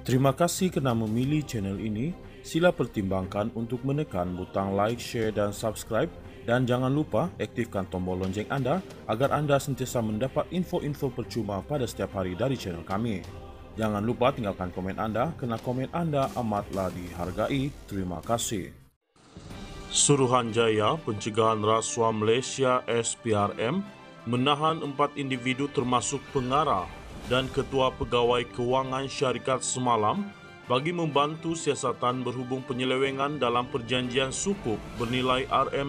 Terima kasih kerana memilih channel ini. Sila pertimbangkan untuk menekan butang like, share dan subscribe, dan jangan lupa aktifkan tombol lonceng anda agar anda sentiasa mendapat info-info percuma pada setiap hari dari channel kami. Jangan lupa tinggalkan komen anda kerana komen anda amatlah dihargai. Terima kasih. Suruhanjaya Pencegahan Rasuah Malaysia SPRM menahan 4 individu termasuk pengarah dan ketua pegawai kewangan syarikat semalam bagi membantu siasatan berhubung penyelewengan dalam perjanjian sukuk bernilai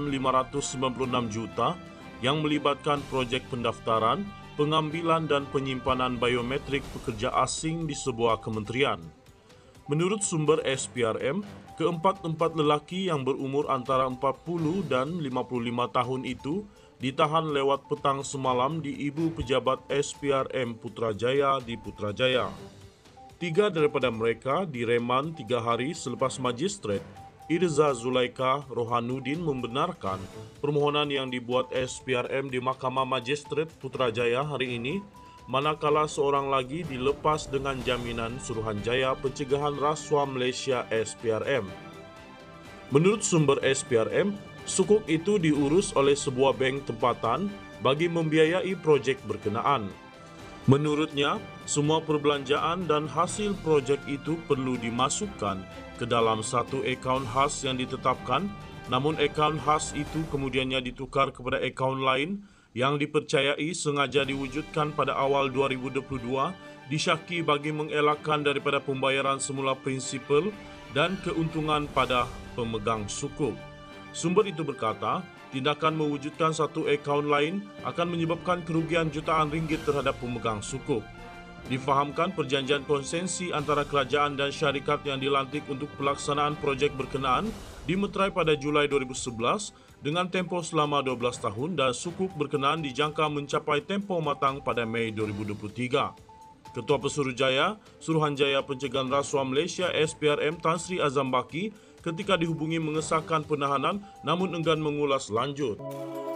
RM596 juta yang melibatkan projek pendaftaran, pengambilan dan penyimpanan biometrik pekerja asing di sebuah kementerian. Menurut sumber SPRM, keempat-empat lelaki yang berumur antara 40 dan 55 tahun itu ditahan lewat petang semalam di Ibu Pejabat SPRM Putrajaya di Putrajaya. 3 daripada mereka direman 3 hari selepas Magistrat Irza Zulaika Rohanuddin membenarkan permohonan yang dibuat SPRM di Mahkamah Magistrat Putrajaya hari ini, manakala seorang lagi dilepas dengan jaminan Suruhanjaya Pencegahan Rasuah Malaysia SPRM. Menurut sumber SPRM, sukuk itu diurus oleh sebuah bank tempatan bagi membiayai projek berkenaan. Menurutnya, semua perbelanjaan dan hasil projek itu perlu dimasukkan ke dalam satu akaun khas yang ditetapkan, namun akaun khas itu kemudiannya ditukar kepada akaun lain yang dipercayai sengaja diwujudkan pada awal 2022 disyaki bagi mengelakkan daripada pembayaran semula prinsipal dan keuntungan pada pemegang sukuk. Sumber itu berkata, tindakan mewujudkan satu akaun lain akan menyebabkan kerugian jutaan ringgit terhadap pemegang sukuk. Difahamkan perjanjian konsensi antara kerajaan dan syarikat yang dilantik untuk pelaksanaan projek berkenaan dimeterai pada Julai 2011 dengan tempoh selama 12 tahun dan sukuk berkenaan dijangka mencapai tempoh matang pada Mei 2023. Ketua Pesuruhjaya Suruhanjaya Pencegahan Rasuah Malaysia SPRM Tan Sri Azam Baki ketika dihubungi mengesahkan penahanan namun enggan mengulas lanjut.